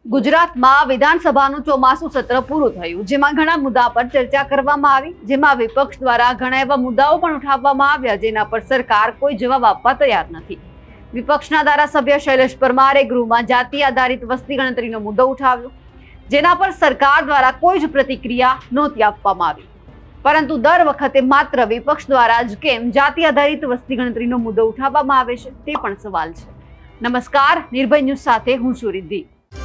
ગુજરાતમાં વિધાનસભાનું ચોમાસું સત્ર પૂરું થયું, જેમાં ઘણા મુદ્દા પર ચર્ચા કરવામાં આવી, જેમાં વિપક્ષ દ્વારા ઘણા એવા મુદ્દાઓ પણ ઉઠાવવામાં આવ્યા, જેના પર સરકાર કોઈ જવાબ આપવા તૈયાર નથી. વિપક્ષના ધારાસભ્ય શૈલેષ પરમારે ગૃહમાં જાતિ આધારિત વસ્તી ગણતરીનો મુદ્દો ઉઠાવ્યો, જેના પર સરકાર દ્વારા કોઈ જ પ્રતિક્રિયા નહોતી આપવામાં આવી. પરંતુ દર વખતે માત્ર વિપક્ષ દ્વારા જ કેમ જાતિ આધારિત વસ્તી ગણતરીનો મુદ્દો ઉઠાવવામાં આવે છે, તે પણ સવાલ છે. નમસ્કાર, નિર્ભય ન્યૂઝ સાથે હું છું રિદ્ધિ.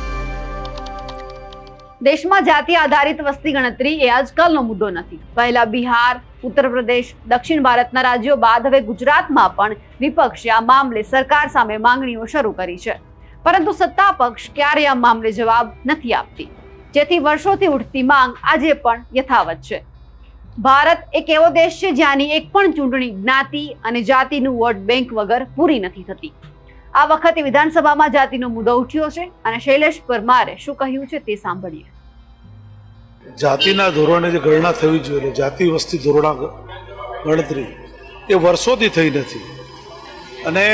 દેશમાં જાતિ આધારિત વસ્તી ગણતરી એ આજકાલનો મુદ્દો નથી. પહેલા બિહાર, ઉત્તર પ્રદેશ, દક્ષિણ ભારતના રાજ્યો બાદ હવે ગુજરાતમાં પણ વિપક્ષે આ મામલે સરકાર સામે માંગણીઓ શરૂ કરી છે, પરંતુ સત્તા પક્ષ ક્યારેય આ મામલે જવાબ નથી આપતી, જેથી વર્ષોથી ઉઠતી માંગ આજે પણ યથાવત છે. ભારત એક એવો દેશ છે જ્યાંની એક પણ ચૂંટણી જ્ઞાતિ અને જાતિનું વોટ બેંક વગર પૂરી નથી થતી. આ વખતે વિધાનસભામાં જાતિનો મુદ્દો ઉઠ્યો છે અને શૈલેષ પરમારે શું કહ્યું છે તે સાંભળીએ. જાતિના ધોરણે જે ગણના થવી જોઈએ, જાતિ વસ્તી ધોરણા ગણતરી એ વર્ષોથી થઈ નથી. અને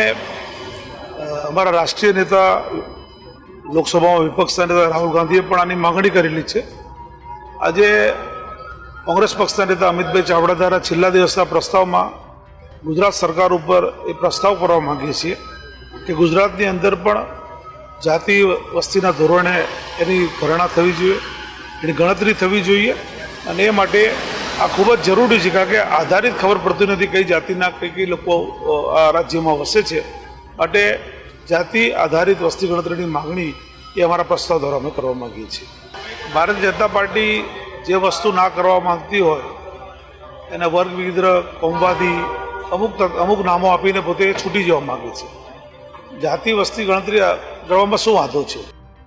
અમારા રાષ્ટ્રીય નેતા, લોકસભામાં વિપક્ષના નેતા રાહુલ ગાંધીએ પણ આની માંગણી કરેલી છે. આજે કોંગ્રેસ પક્ષના નેતા અમિતભાઈ ચાવડા દ્વારા છેલ્લા દિવસના પ્રસ્તાવમાં ગુજરાત સરકાર ઉપર એ પ્રસ્તાવ કરવા માંગીએ છીએ કે ગુજરાતની અંદર પણ જાતિ વસ્તીના ધોરણે એની ગણના થવી જોઈએ, એની ગણતરી થવી જોઈએ. અને એ માટે આ ખૂબ જ જરૂરી છે, કારણ કે આધારિત ખબર પડતી નથી કઈ જાતિના કઈ લોકો આ રાજ્યમાં વસે છે. માટે જાતિ આધારિત વસ્તી ગણતરીની માગણી એ અમારા પ્રસ્તાવ દ્વારા અમે કરવા માગીએ છીએ. ભારતીય જનતા પાર્ટી જે વસ્તુ ના કરવા માંગતી હોય એને વર્ગ વિદ્રોહ, કોમવાદી અમુક નામો આપીને પોતે છૂટી જવા માગે છે. જાતિ વસ્તી ગણતરી કરવામાં શું વાંધો છે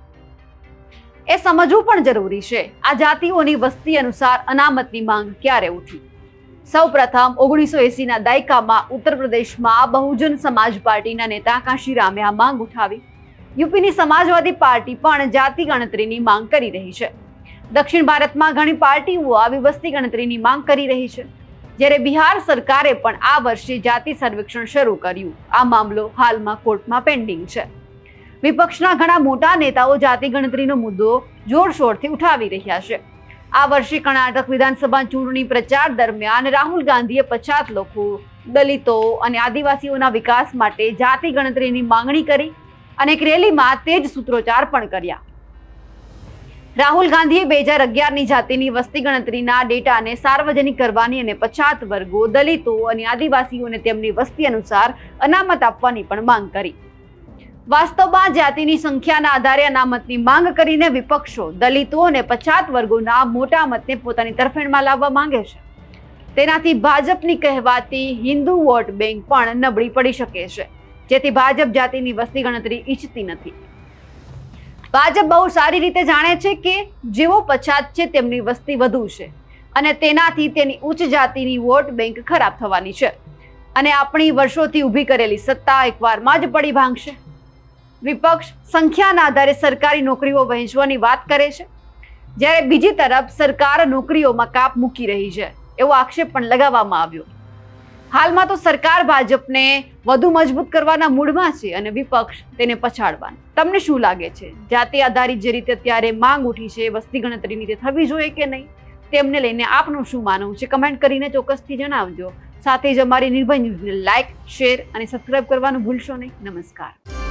એ સમજવું પણ જરૂરી છે. આ જાતિઓની વસ્તી અનુસાર અનામતની માંગ ક્યારે ઉઠી? સૌપ્રથમ 1980 ના દાયકામાં ઉત્તર પ્રદેશમાં બહુજન સમાજ પાર્ટીના નેતા કાશીરામે આ માંગ ઉઠાવી. યુપીની સમાજવાદી પાર્ટી પણ જાતિ ગણતરીની માંગ કરી રહી છે. દક્ષિણ ભારતમાં ઘણી પાર્ટીઓ આવી વસ્તી ગણતરીની માંગ કરી રહી છે, જ્યારે બિહાર સરકારે પણ આ વર્ષે જાતિ સર્વેક્ષણ શરૂ કર્યું. આ મામલો હાલમાં કોર્ટમાં પેન્ડિંગ છે. વિપક્ષના ઘણા મોટા નેતાઓ જાતિ ગણતરીનો મુદ્દો જોરશોરથી ઉઠાવી રહ્યા છે. આ વર્ષે કર્ણાટક વિધાનસભા ચૂંટણી પ્રચાર દરમિયાન રાહુલ ગાંધીએ પછાત લોકો, દલિતો અને આદિવાસીઓના વિકાસ માટે જાતિ ગણતરીની માંગણી કરી અને એક રેલીમાં તે જ સૂત્રોચ્ચાર પણ કર્યા. રાહુલ ગાંધીએ 2011ની જાતિની વસ્તી ગણતરીના ડેટાને સાર્વજનિક કરવાની અને પછાત વર્ગો, દલિતો અને આદિવાસીઓને તેમની વસ્તી અનુસાર અનામત આપવાની પણ માંગ કરી. વાસ્તવમાં જાતિની સંખ્યાના આધારે અનામતની માંગ કરીને વિપક્ષો દલિતો અને પછાત વર્ગોના મોટા મતને પોતાની તરફેણમાં લાવવા માંગે છે. તેનાથી ભાજપની કહેવાતી હિન્દુ વોટ બેંક પણ નબળી પડી શકે છે, જેથી ભાજપ જાતિની વસ્તી ગણતરી ઈચ્છતી નથી. ભાજપ બહુ સારી રીતે જાણે છે કે જેઓ પછાત છે તેમની વસ્તી વધુ છે અને તેનાથી તેની ઉચ્ચ જાતિની વોટ બેંક ખરાબ થવાની છે અને આપણી વર્ષોથી ઊભી કરેલી સત્તા એકવારમાં જ પડી ભાંગશે. વિપક્ષ સંખ્યાના આધારે સરકારી નોકરીઓ વહેંચવાની વાત કરે છે, જ્યારે બીજી તરફ સરકાર નોકરીઓમાં કાપ મૂકી રહી છે, એવો આક્ષેપ પણ લગાવવામાં આવ્યો. હાલમાં તો સરકાર ભાજપને વધુ મજબૂત કરવાના મૂડમાં છે અને વિપક્ષ તેને પછાડવાનું. તમને શું લાગે છે? જાતિ આધારિત જે રીતે અત્યારે માંગ ઉઠી છે વસ્તી ગણતરીની, તે થવી જોઈએ કે નહીં? તેમને લઈને આપનું શું માનવું છે? કમેન્ટ કરીને ચોક્કસથી જણાવજો. સાથે જ અમારી નિર્ભય ન્યૂઝને લાઇક, શેર અને સબસ્ક્રાઇબ કરવાનું ભૂલશો નહીં. નમસ્કાર.